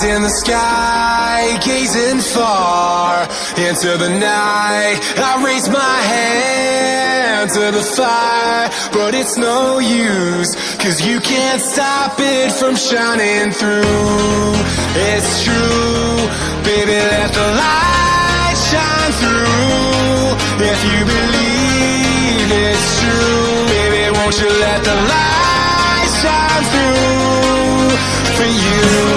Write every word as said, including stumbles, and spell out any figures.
in the sky, gazing far into the night. I raise my hand to the fire, but it's no use, 'cause you can't stop it from shining through. It's true, baby, let the light shine through. If you believe it's true, baby, won't you let the light shine through for you?